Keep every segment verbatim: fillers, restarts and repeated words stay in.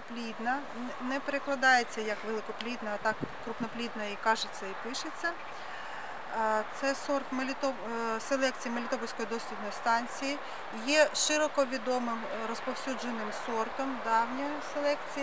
крупноплідна, не перекладається як великоплідна, а так крупноплідна і кажеться, і пишеться. Це сорт Мелітоп... селекції Мелітопольської дослідної станції, є широко відомим розповсюдженим сортом давньої селекції.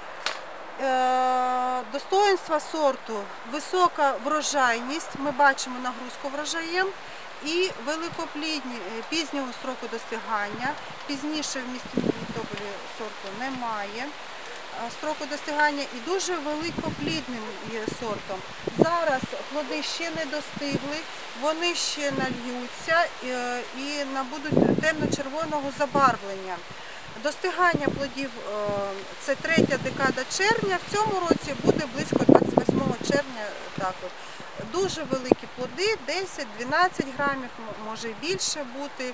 Достоїнства сорту – висока врожайність, ми бачимо нагрузку врожаєм, і великоплідні пізнього строку достигання. Пізніше в місті Мелітополі сорту немає строку достигання, і дуже великоплідним є сортом. Зараз плоди ще не достигли, вони ще нальються і набудуть темно-червоного забарвлення. Достигання плодів – це третя декада червня, в цьому році буде близько двадцять восьмого червня. Так от. Дуже великі плоди, десять-дванадцять грамів, може і більше бути.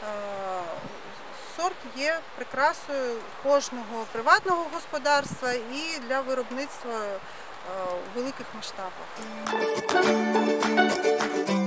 Сорт є прикрасою кожного приватного господарства і для виробництва у великих масштабах.